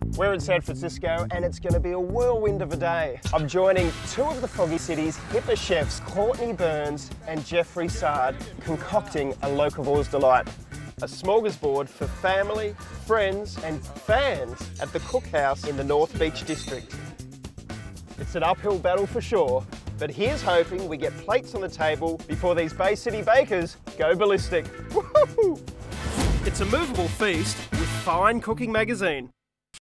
We're in San Francisco and it's going to be a whirlwind of a day. I'm joining two of the Foggy City's hipper chefs, Cortney Burns and Jeffrey Saad, concocting a locavores delight. A smorgasbord for family, friends and fans at the Cookhouse in the North Beach district. It's an uphill battle for sure, but here's hoping we get plates on the table before these Bay City bakers go ballistic. Woohoo! It's a movable feast with fine cooking magazine.